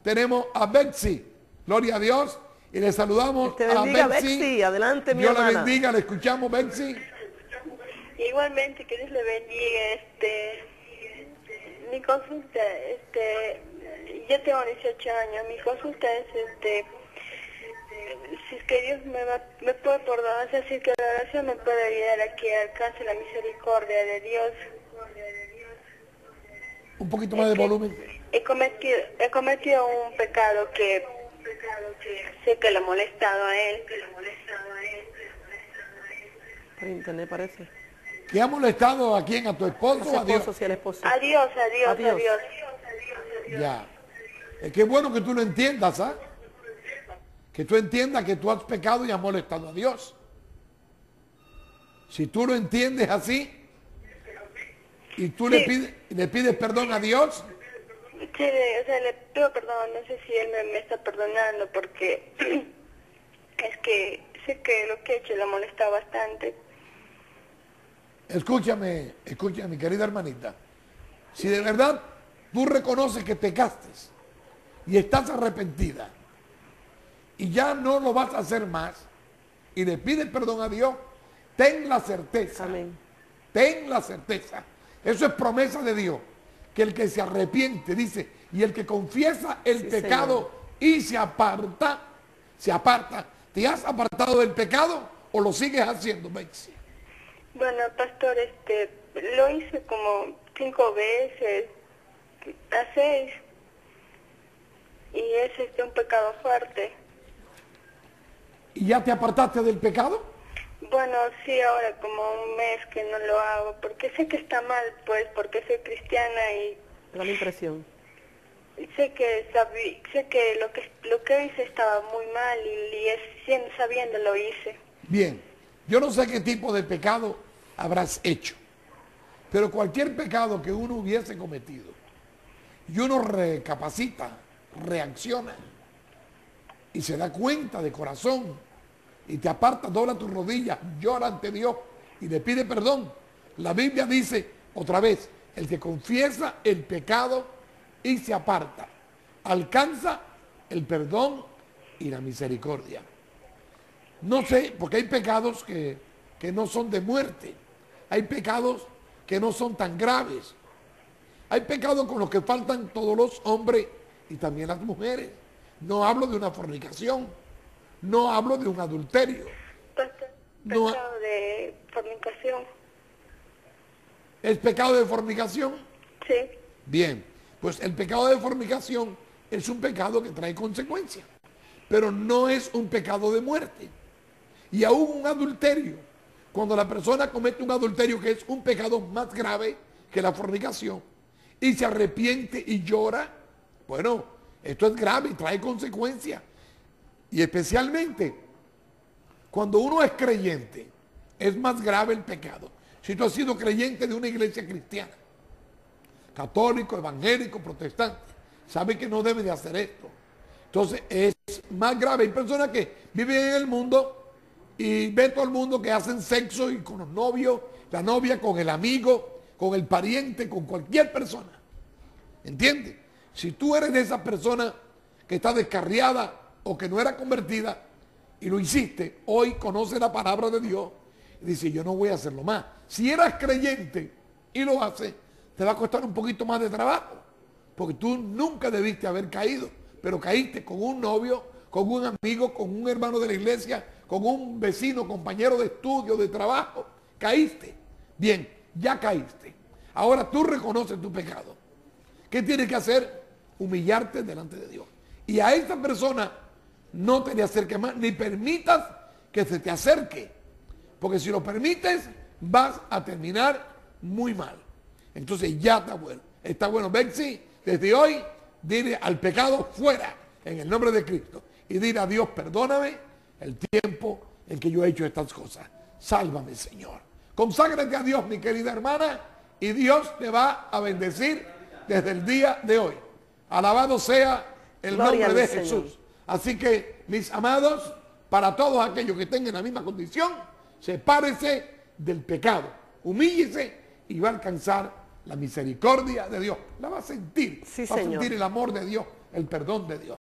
tenemos a Betsy. Gloria a Dios. Y le saludamos Te bendiga, a Betsy. Betsy. Adelante, mi Dios hermana. la bendiga. Le escuchamos, Betsy. Igualmente, que Dios le bendiga. Mi consulta, yo tengo 18 años. Mi consulta es, si es que Dios me puede perdonar, o sea, si es que la oración me puede ayudar a que alcance la misericordia de Dios. Un poquito más de volumen. He cometido un pecado que sé que lo he molestado a él. Por internet parece. ¿Que ha molestado a quién? ¿A tu esposo o a Dios? Sí, al esposo. A Dios. Ya. Es que es bueno que tú lo entiendas, ¿ah? Que tú entiendas que tú has pecado y has molestado a Dios. Si tú lo entiendes así y tú Sí. le pides perdón a Dios, Sí, o sea, le pido perdón, no sé si él me está perdonando porque es que sé que lo que he hecho lo molesta bastante. escúchame, mi querida hermanita. Si de verdad tú reconoces que pecaste y estás arrepentida y ya no lo vas a hacer más y le pides perdón a Dios, ten la certeza. Amén. Ten la certeza. Eso es promesa de Dios. Que el que se arrepiente, dice, y el que confiesa el Sí, pecado y se aparta. ¿Te has apartado del pecado o lo sigues haciendo, Betsy? Bueno, pastor, lo hice como 5 veces, a 6, y es un pecado fuerte. ¿Y ya te apartaste del pecado? Bueno, sí, ahora como un mes que no lo hago, porque sé que está mal, pues, porque soy cristiana y Da la impresión. sé que lo que hice estaba muy mal y sabiendo lo hice. Bien, yo no sé qué tipo de pecado habrás hecho, pero cualquier pecado que uno hubiese cometido y uno recapacita, reacciona y se da cuenta de corazón y te aparta, dobla tus rodillas, llora ante Dios y le pide perdón. La Biblia dice otra vez, el que confiesa el pecado y se aparta, alcanza el perdón y la misericordia. No sé, porque hay pecados que no son de muerte, hay pecados que no son tan graves, hay pecados con los que faltan todos los hombres y también las mujeres. No hablo de una fornicación, no hablo de un adulterio. Pecado de fornicación. ¿Es pecado de fornicación? Sí. Bien, pues el pecado de fornicación es un pecado que trae consecuencias, pero no es un pecado de muerte. Y aún un adulterio, cuando la persona comete un adulterio que es un pecado más grave que la fornicación, y se arrepiente y llora, bueno, esto es grave y trae consecuencias. Y especialmente cuando uno es creyente, es más grave el pecado. Si tú has sido creyente de una iglesia cristiana, católico, evangélico, protestante, sabe que no debe de hacer esto. Entonces es más grave. Hay personas que viven en el mundo y ven todo el mundo que hacen sexo y con los novios, la novia, con el amigo, con el pariente, con cualquier persona. ¿Entiendes? Si tú eres de esa persona que está descarriada o que no era convertida y lo hiciste, hoy conoce la palabra de Dios y dice, yo no voy a hacerlo más. Si eras creyente y lo haces, te va a costar un poquito más de trabajo, porque tú nunca debiste haber caído, pero caíste con un novio, con un amigo, con un hermano de la iglesia, con un vecino, compañero de estudio, de trabajo. Caíste. Bien, ya caíste. Ahora tú reconoces tu pecado. ¿Qué tienes que hacer? Humillarte delante de Dios. Y a esta persona no te le acerques más, ni permitas que se te acerque. Porque si lo permites, vas a terminar muy mal. Entonces ya está bueno. Está bueno, Betsy, desde hoy, dile al pecado fuera, en el nombre de Cristo. Y dile a Dios, perdóname el tiempo en que yo he hecho estas cosas. Sálvame, Señor. Conságrate a Dios, mi querida hermana, y Dios te va a bendecir desde el día de hoy. Alabado sea el Gloria nombre de al Señor. Jesús. Así que, mis amados, para todos aquellos que tengan la misma condición, sepárese del pecado, humíllese y va a alcanzar la misericordia de Dios. La va a sentir, Sí, va a Señor. sentir el amor de Dios el perdón de Dios.